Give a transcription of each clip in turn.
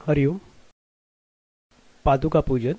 हरिओम। पादुका पूजन।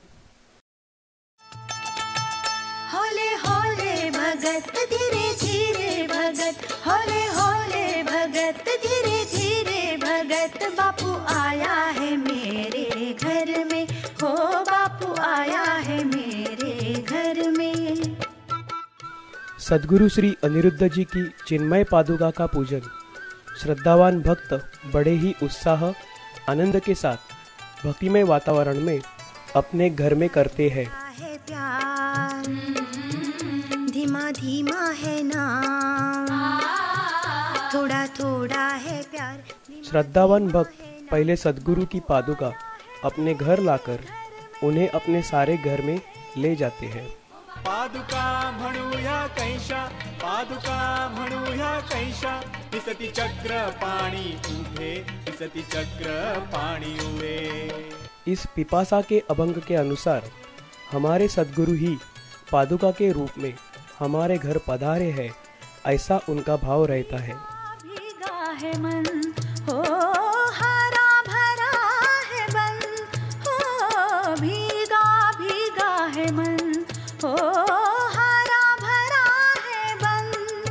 होले होले भगत धीरे धीरे भगत, होले होले भगत धीरे धीरे भगत, बापू आया है मेरे घर में, हो बापू आया है मेरे घर में। सद्गुरु श्री अनिरुद्ध जी की चिन्मय पादुका का पूजन श्रद्धावान भक्त बड़े ही उत्साह आनंद के साथ भक्तिमय वातावरण में अपने घर में करते हैं। प्यार धीमा धीमा है नाम, थोड़ा थोड़ा है प्यार। श्रद्धावान भक्त पहले सद्गुरु की पादुका अपने घर लाकर उन्हें अपने सारे घर में ले जाते हैं। पादुका म्हणूया कैशा, पादुका म्हणूया कैशा, दिसती चक्र पाणी उभे, दिसती चक्र पाणी उभे। इस पिपासा के अभंग के अनुसार हमारे सद्गुरु ही पादुका के रूप में हमारे घर पधारे हैं, ऐसा उनका भाव रहता है। भीगा है मन, हो हरा भरा है बन, हो भीगा भीगा है मन, हो हरा भरा है बन,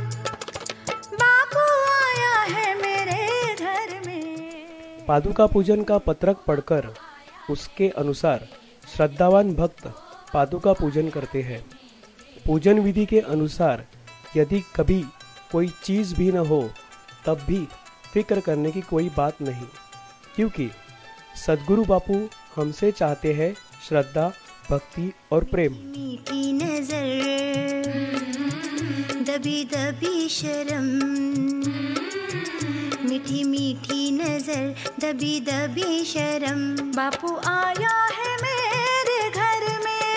बापू आया है मेरे घर में। पादुका पूजन का पत्रक पढ़कर उसके अनुसार श्रद्धावान भक्त पादुका पूजन करते हैं। पूजन विधि के अनुसार यदि कभी कोई चीज भी न हो तब भी फिक्र करने की कोई बात नहीं, क्योंकि सद्गुरु बापू हमसे चाहते हैं श्रद्धा, भक्ति और प्रेम। मीठी नजर, दबी दबी शर्म, मीठी मीठी नजर, दबी दबी शर्म, बापू आया है मेरे घर में,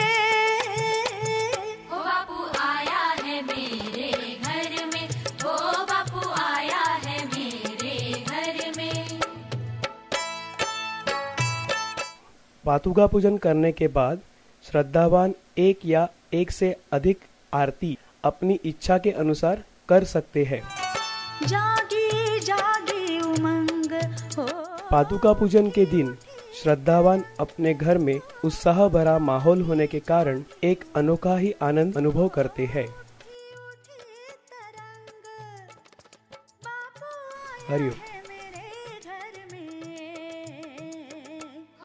ओ बापू आया है मेरे घर में, ओ बापू आया है मेरे घर में। पादुका पूजन करने के बाद श्रद्धावान एक या एक से अधिक आरती अपनी इच्छा के अनुसार कर सकते हैं। जागी जागी उमंग हो। पादुका पूजन के दिन श्रद्धावान अपने घर में उत्साह भरा माहौल होने के कारण एक अनोखा ही आनंद अनुभव करते हैं। हरिओम।